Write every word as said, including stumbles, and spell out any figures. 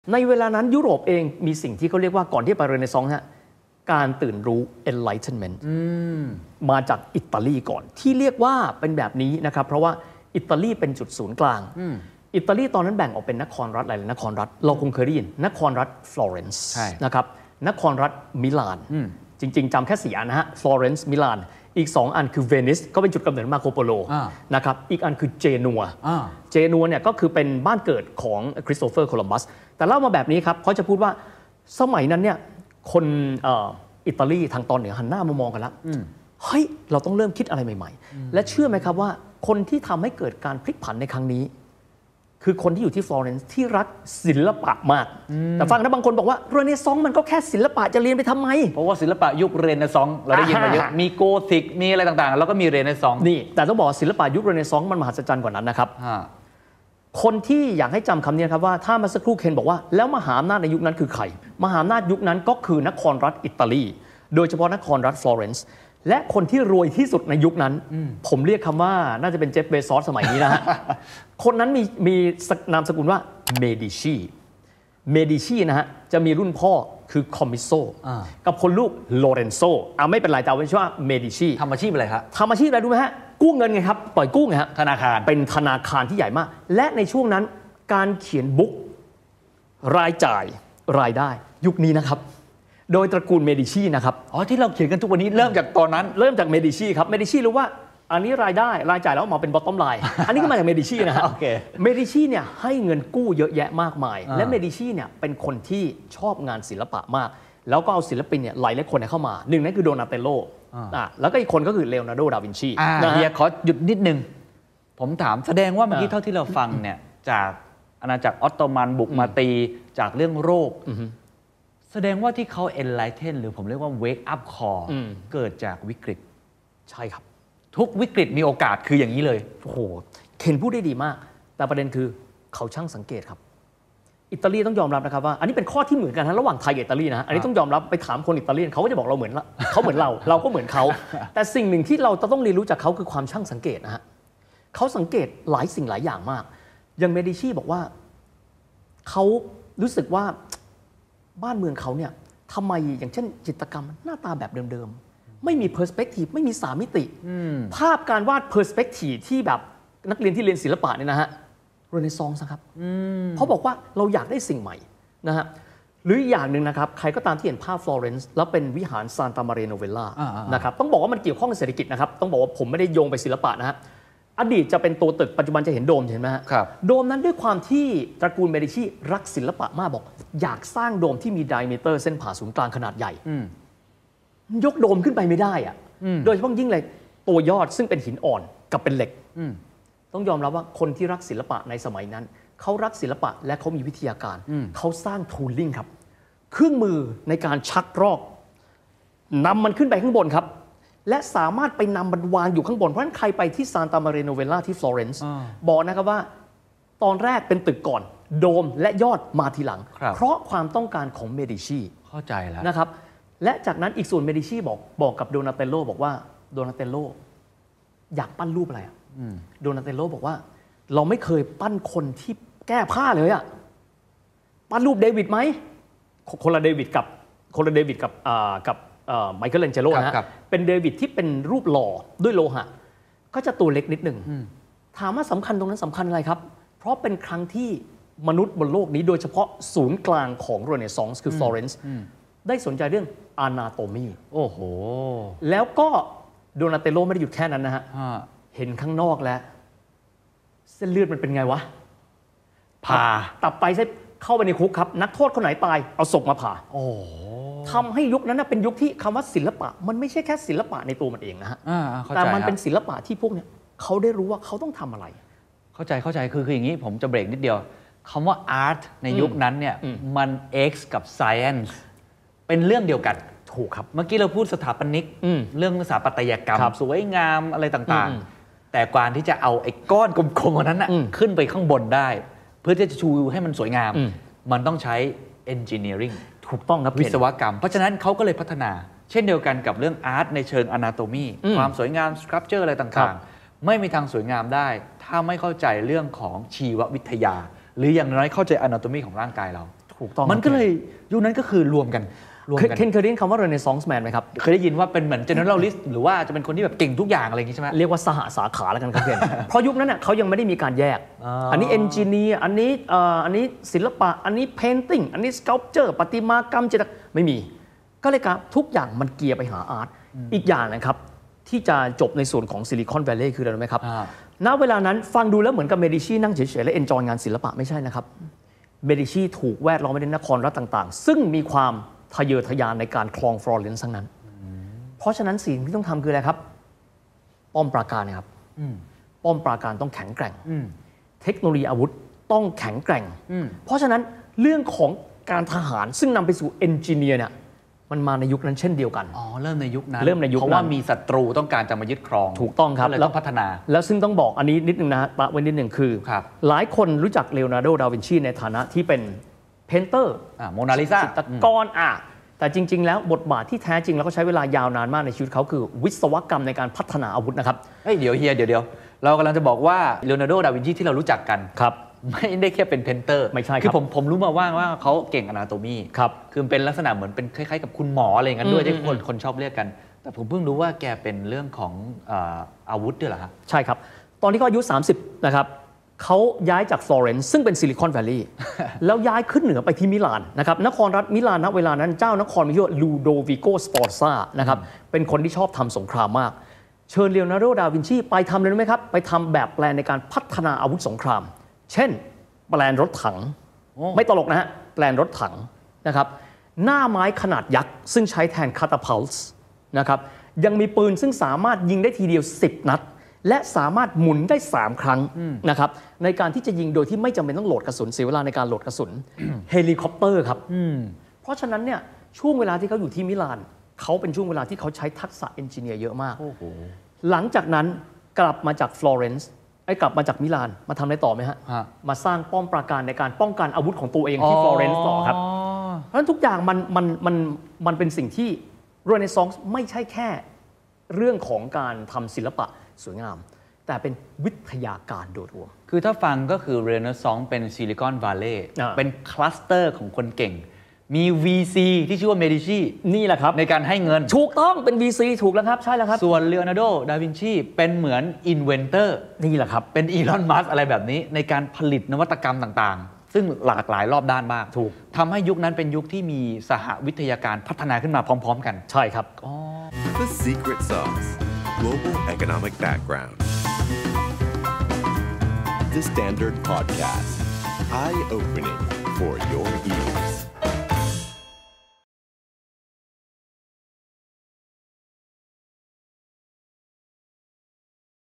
ในเวลานั้นยุโรปเองมีสิ่งที่เขาเรียกว่าก่อนที่ไปเรเนซองส์ฮะการตื่นรู้ enlightenment มมาจากอิตาลีก่อนที่เรียกว่าเป็นแบบนี้นะครับเพราะว่าอิตาลีเป็นจุดศูนย์กลางอิตาลีตอนนั้นแบ่งออกเป็นนครรัฐหลายๆนครรัฐเราคงเคยได้ยินนครรัฐฟลอเรนซ์นะครับนครรัฐมิลานจริงๆจำแค่สี่อันนะฮะฟลอเรนซ์มิลานอีกสองอันคือเวนิสก็เป็นจุดกำเนิดมาโคโปโลนะครับอีกอันคือเจนัวเจนัวเนี่ยก็คือเป็นบ้านเกิดของคริสโตเฟอร์โคลัมบัสแต่เล่ามาแบบนี้ครับเขาจะพูดว่าสมัยนั้นเนี่ยคนอิตาลีทางตอนเหนือหันหน้ามามองกันแล้วเฮ้ยเราต้องเริ่มคิดอะไรใหม่ๆและเชื่อไหมครับว่าคนที่ทำให้เกิดการพลิกผันในครั้งนี้คือคนที่อยู่ที่ฟลอเรนซ์ที่รักศิลปะมากแต่ฟังนะบางคนบอกว่าเรเนซองส์มันก็แค่ศิลปะจะเรียนไปทำไมเพราะว่าศิลปะยุคเรเนซองส์เราได้ยินมาเยอะมีโกธิกมีอะไรต่างๆแล้วก็มีเรเนซองส์นี่แต่ต้องบอกศิลปะยุคเรเนซองส์มันมหัศจรรย์กว่านั้นนะครับคนที่อยากให้จำคำนี้ครับว่าถ้ามาสักครู่เคนบอกว่าแล้วมหาอำนาจในยุคนั้นคือใครมหาอำนาจยุคนั้นก็คือนครรัฐอิตาลีโดยเฉพาะนครรัฐฟลอเรนซ์และคนที่รวยที่สุดในยุคนั้นผมเรียกคำว่าน่าจะเป็นเจฟเบซอสสมัยนี้นะฮะ คนนั้นมีมีนามสกุลว่าเมดิชีเมดิชีนะฮะจะมีรุ่นพ่อคือคอมมิโซกับคนลูกโลเรนโซอ่าไม่เป็นไรแต่เอาไว้ชื่อว่าเมดิชีทำอาชีพอะไรครับทำอาชีพอะไรรู้ไหมฮะกู้เงินไงครับปล่อยกู้ไงฮะธนาคารเป็นธนาคารที่ใหญ่มากและในช่วงนั้นการเขียนบุ๊กรายจ่ายรายได้ยุคนี้นะครับโดยตระกูลเมดิชีนะครับอ๋อที่เราเขียนกันทุกวันนี้เริ่มจากตอนนั้นเริ่มจากเมดิชีครับเมดิชีรู้ว่าอันนี้รายได้รายจ่ายแล้วมาเป็นบอททอมไลน์อันนี้ก็มาจากเมดิชีนะฮะ okay. เมดิชีเนี่ยให้เงินกู้เยอะแยะมากมายและเมดิชีเนี่ยเป็นคนที่ชอบงานศิลปะมากแล้วก็เอาศิลปินเนี่ยหลายหลายคนเข้ามาหนึ่งนั่นคือโดนาเตโลอ่าแล้วก็อีกคนก็คือเลโอนาร์โด ดาวินชีนะเฮียขอหยุดนิดนึงผมถามแสดงว่าเมื่อกี้เท่าที่เราฟังเนี่ยจากอาณาจักรออตโตมันบุกมาตีจากเรื่องโรคแสดงว่าที่เขา enlighten หรือผมเรียกว่า wake up call เกิดจากวิกฤตใช่ครับทุกวิกฤตมีโอกาสคืออย่างนี้เลยโอ้โหเคนพูดได้ดีมากแต่ประเด็นคือเขาช่างสังเกตครับอิตาลีต้องยอมรับนะครับว่าอันนี้เป็นข้อที่เหมือนกันนะระหว่างไทยกับอิตาลีนะอันนี้ต้องยอมรับไปถามคนอิตาเลียนเขาก็จะบอกเราเหมือนเขาเหมือนเราเราก็เหมือนเขาแต่สิ่งหนึ่งที่เราต้องเรียนรู้จากเขาคือความช่างสังเกตนะฮะเขาสังเกตหลายสิ่งหลายอย่างมากอย่างเมดิชีบอกว่าเขารู้สึกว่าบ้านเมืองเขาเนี่ยทำไมอย่างเช่นจิตรกรรมหน้าตาแบบเดิมๆไม่มีเพอร์สเปกทีฟไม่มีสามมิติภาพการวาดเพอร์สเปกทีฟที่แบบนักเรียนที่เรียนศิลปะเนี่ยนะฮะเรเนซองส์ครับเขาบอกว่าเราอยากได้สิ่งใหม่นะฮะหรืออย่างหนึ่งนะครับใครก็ตามที่เห็นภาพฟลอเรนซ์แล้วเป็นวิหารซานตามาเรโนเวลล่านะครับต้องบอกว่ามันเกี่ยวข้องกับเศรษฐกิจนะครับต้องบอกว่าผมไม่ได้โยงไปศิลปะนะฮะอดีตจะเป็นตัวตึกปัจจุบันจะเห็นโดมเห็นไหมฮะโดมนั้นด้วยความที่ตระกูลเมดิชีรักศิลปะมากบอกอยากสร้างโดมที่มีไดเมเตอร์เส้นผ่าศูนย์กลางขนาดใหญ่ยกโดมขึ้นไปไม่ได้อะโดยเฉพาะยิ่งเลยตัวยอดซึ่งเป็นหินอ่อนกับเป็นเหล็กต้องยอมรับว่าคนที่รักศิลปะในสมัยนั้นเขารักศิลปะและเขามีวิทยาการเขาสร้างทูลลิ่งครับเครื่องมือในการชักรอกนำมันขึ้นไปข้างบนครับและสามารถไปนำมันวางอยู่ข้างบนเพราะฉะนั้นใครไปที่ซานตามาเรโนเวลล่าที่ฟลอเรนซ์บอกนะครับว่าตอนแรกเป็นตึกก่อนโดมและยอดมาทีหลังเพราะความต้องการของเมดิชีเข้าใจแล้วนะครับและจากนั้นอีกส่วนเมดิชีบอกบอกกับโดนาเตโลบอกว่าโดนาเตโลอยากปั้นรูปอะไรอ่ะโดนาเตโลบอกว่าเราไม่เคยปั้นคนที่แก้ผ้าเลยอ่ะปั้นรูปเดวิดไหมคนละเดวิดกับคนละเดวิดกับกับไมเคิลแองเจโลนะเป็นเดวิดที่เป็นรูปหล่อด้วยโลหะก็จะตัวเล็กนิดหนึ่งถามว่าสำคัญตรงนั้นสำคัญอะไรครับเพราะเป็นครั้งที่มนุษย์บนโลกนี้โดยเฉพาะศูนย์กลางของเรเนซองส์คือฟลอเรนซ์ได้สนใจเรื่องอนาโตมีโอ้โหแล้วก็โดนาเตโลไม่ได้หยุดแค่นั้นนะฮะเห็นข้างนอกแล้วเส้นเลือดมันเป็นไงวะผ่าตับไตเส้นเข้าไปในคุกครับนักโทษคนไหนตายเอาศพมาผ่าโอ้ทำให้ยุคนั้นเป็นยุคที่คำว่าศิลปะมันไม่ใช่แค่ศิลปะในตัวมันเองนะฮะแต่มันเป็นศิลปะที่พวกเนี้ยเขาได้รู้ว่าเขาต้องทำอะไรเข้าใจเข้าใจคือคืออย่างนี้ผมจะเบรกนิดเดียวคำว่า art ในยุคนั้นเนี่ยมัน X กับ science เป็นเรื่องเดียวกันถูกครับเมื่อกี้เราพูดสถาปนิกเรื่องสถาปัตยกรรมสวยงามอะไรต่างๆแต่การที่จะเอาไอ้ก้อนกลมๆนั้นขึ้นไปข้างบนได้เพื่อที่จะชูให้มันสวยงามมันต้องใช้ engineering ถูกต้องครับวิศวกรรมเพราะฉะนั้นเขาก็เลยพัฒนาเช่นเดียวกันกับเรื่องอาร์ตในเชิง anatomy ความสวยงาม structure อะไรต่างๆไม่มีทางสวยงามได้ถ้าไม่เข้าใจเรื่องของชีววิทยาหรืออย่างน้อยเข้าใจ anatomy ของร่างกายเราถูถูกต้องมันก็เลยยุคนั้นก็คือรวมกันรวมเคนกันเคนเคยได้ยินคำว่า Renaissance Man ไหมครับเคยได้ยินว่าเป็นเหมือน generalist หรือว่าจะเป็นคนที่แบบเก่งทุกอย่างอะไรอย่างงี้ใช่ไหมเรียกว่าสหสาขาแล้วกันครับเคน เพราะยุคนั้นเน่ยเขายังไม่ได้มีการแยกอ๋ออัอันนี้เอนจิเนียร์อันนี้เอ่ออันนี้ศิลปะอันนี้เพนติ้งอันนี้ส sculpture ประติมากรรมจิตรไม่มี ก็เลยครับทุกอย่างมันเกียร์ไปหาอาร์ตอีกอย่างนะครับที่จะจบในส่วนของซิลิคอนแวลลย์คืออะไรรู้ไหมครับอ่าณเวลานั้นฟังดูแล้วเหมือนกับเมดิชีนั่งเฉยๆและเอนจอยงานศิลปะไม่ใช่นะครับเมดิชีถูกแวดล้อมไปด้วยนครรัฐต่างๆ ซึ่งมีความทะเยอทะยานในการครองฟลอเรนซ์ทั้งนั้น เพราะฉะนั้นสิ่งที่ต้องทำคืออะไรครับ ป้อมปราการนะครับอืมป้อมปราการต้องแข็งแกร่งอืมเทคโนโลยีอาวุธต้องแข็งแกร่งอืมเพราะฉะนั้นเรื่องของการทหารซึ่งนำไปสู่เอนจิเนียร์เนี่ยมันมาในยุคนั้นเช่นเดียวกันอ๋อเริ่มในยุคนั้นเริ่มในยุคนั้นเพราะว่ามีศัตรูต้องการจะมายึดครองถูกต้องครับก็เลยต้องพัฒนาแล้วซึ่งต้องบอกอันนี้นิดนึงนะฮะปะไว้นิดหนึ่งคือครับหลายคนรู้จักเลโอนาร์โด ดาวินชีในฐานะที่เป็นเพนเตอร์อ่าโมนาลิซาจิตรกรอ่ะแต่จริง ๆ แล้วบทบาทที่แท้จริงแล้วก็ใช้เวลายาวนานมากในชีวิตเขาคือวิศวกรรมในการพัฒนาอาวุธนะครับเฮ้ยเดี๋ยวเฮียเดี๋ยวเดี๋ยวเรากำลังจะบอกว่าเลโอนาร์โด ดาวินชีที่เรารู้จักกันครับไม่ได้แค่เป็นเพนเตอร์ไม่ใช่ครับคือผมผมรู้มาว่าว่าเขาเก่งอนาโตมีครับคือเป็นลักษณะเหมือนเป็นคล้ายๆกับคุณหมออะไรอย่างนั้นด้วยอืมที่คนอืมคนชอบเรียกกัน แต่ผมเพิ่งรู้ว่าแกเป็นเรื่องของเอ่ออาวุธด้วยเหรอฮะใช่ครับ ตอนที่เขาอายุ สามสิบ นะครับเขาย้ายจากฟลอเรนซ์ซึ่งเป็นซิลิคอนแวลลีย์ แล้วย้ายขึ้นเหนือไปที่มิลานนะครับนครรัฐมิลานณเวลานั้นเจ้านครมีชื่อว่าลูโดวิโกสปอร์ซานะครับเป็นคนที่ชอบทำสงครามมาก เชิญเลโอนาร์โด ดาวินชีไปทำเลยรู้ไหมครับ ไปทำแบบแปลนในการพัฒนาอาวุธสงคราม เช่น แปลนรถถังโอ้ไม่ตลกนะฮะ แปลนรถถังนะครับหน้าไม้ขนาดยักษ์ซึ่งใช้แทนคาตาพัลส์นะครับยังมีปืนซึ่งสามารถยิงได้ทีเดียว สิบ นัด และสามารถหมุนได้ สาม ครั้งนะครับในการที่จะยิงโดยที่ไม่จำเป็นต้องโหลดกระสุนเสียเวลาในการโหลดกระสุนเฮลิคอปเตอร์ครับอืมเพราะฉะนั้นเนี่ยช่วงเวลาที่เขาอยู่ที่มิลานเขาเป็นช่วงเวลาที่เขาใช้ทักษะเอนจิเนียร์เยอะมากโอ้โหหลังจากนั้นกลับมาจากฟลอเรนซ์ไอ้กลับมาจากมิลานมาทำอะไรต่อไหมฮะฮะมาสร้างป้อมปราการในการป้องกันอาวุธของตัวเองที่ฟลอเรนซ์ต่อครับ เพราะฉะนั้นทุกอย่างมันมันมันมันเป็นสิ่งที่เรเนซองส์ไม่ใช่แค่เรื่องของการทำศิลปะสวยงาม แต่เป็นวิทยาการโดยรวมคือถ้าฟังก็คือเรเนซองส์เป็นซิลิคอนวัลเลย์อ่าเป็นคลัสเตอร์ของคนเก่ง มี วี ซี ที่ชื่อว่าเมดิชีนี่แหละครับในการให้เงินถูกต้องเป็น วี ซี ถูกแล้วครับใช่แล้วครับส่วนเลโอนาร์โด ดาวินชีเป็นเหมือนอินเวนเตอร์นี่แหละครับเป็นอีลอนมัสอะไรแบบนี้ในการผลิตนวัตกรรมต่างๆ ซึ่งหลากหลายรอบด้านมากถูกทำให้ยุคนั้นเป็นยุคที่มีสหวิทยาการพัฒนาขึ้นมาพร้อม ๆ กันใช่ครับ The Secret Sauce Global Economic Background. The Standard Podcast. Eye opening for your ears.